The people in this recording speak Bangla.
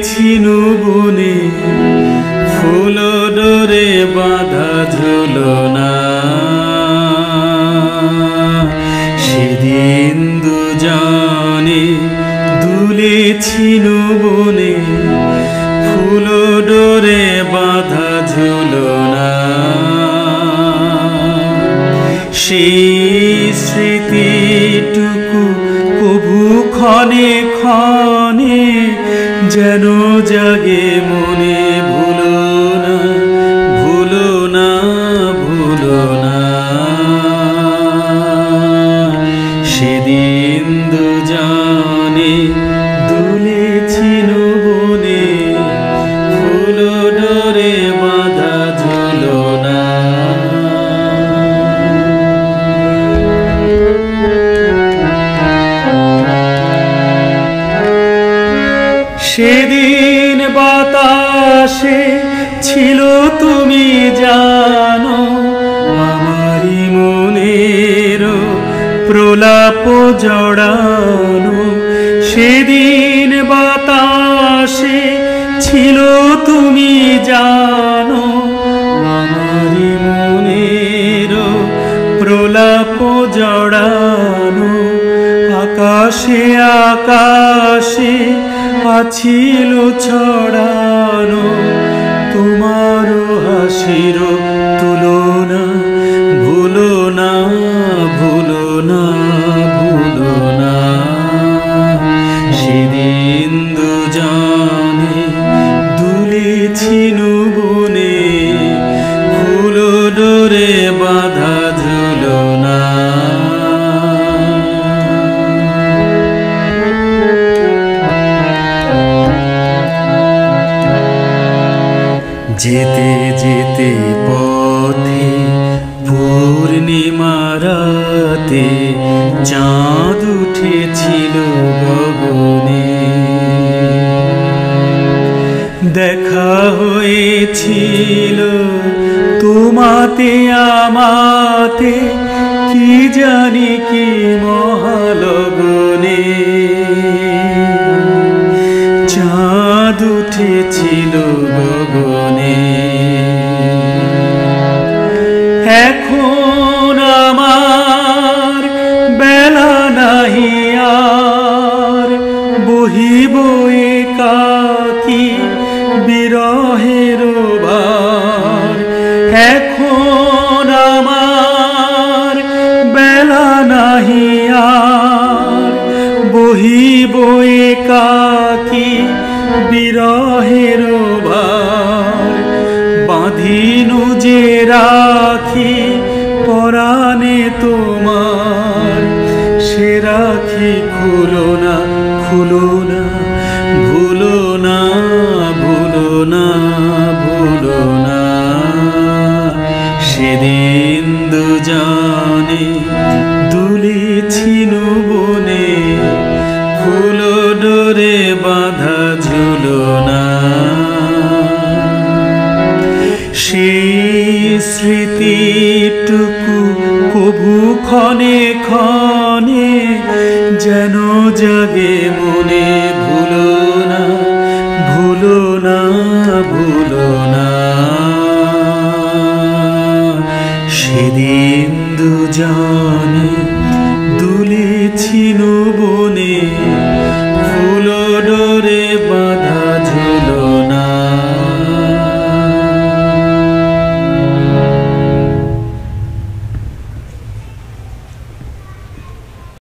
দুলেছিনু বনে ফুল ডোরে বাঁধা ঝুলনা সেদিন দুজনে দুলেছিনু বনে ফুল ডোরে বাঁধা ঝুলনা সেই স্মৃতিটুকু কভু ক্ষণে ক্ষণে যেন জাগে মনে ভুলো না ভুলো না ভুলো না সেদিন দুজনে দুলেছিনু বনে ফুল ডোরে বাঁধা ঝুলনা সেদিন বাতাসে ছিল তুমি জানো আমারি মনের প্রলাপ জড়ানো সেদিন বাতাসে ছিল তুমি জানো আমারি মনের প্রলাপ জড়ানো আকাশে আকাশে আছিল ছড়ানো তোমার হাসির তুলনা ভুলো না ভুলো না ভুলো না সেদিন দুজনে দুলেছিনু বনে ফুল ডোরে বাঁধা ঝুলনা যেতে যেতে পথে পূর্ণিমা রাতে চাঁদ উঠেছিল গগনে দেখা হয়েছিল তোমাতে আমাতে কি জানি কি মহালগনে চাঁদ উঠেছিল গগনে এখন আমার বেলা নাহি আর বহিব একাকী বিরহের ভার এখন আমার বেলা নাহি আর বহিব একাকী বিরহের ভার বাঁধিনু যে রাখি পরাণে তোমার সে রাখি খুলো না খুলো না ভুলো না ভুলো না ভুলো না সেদিন দুজনে দুলেছিনু বনে ফুল ডোরে বাঁধা ঝুলনা সেই স্মৃতিটুকু কভু ক্ষণে ক্ষণে যেন জাগে মনে ভুলো না ভুলো না ভুলো না সেদিন দুজনে দুলেছিনু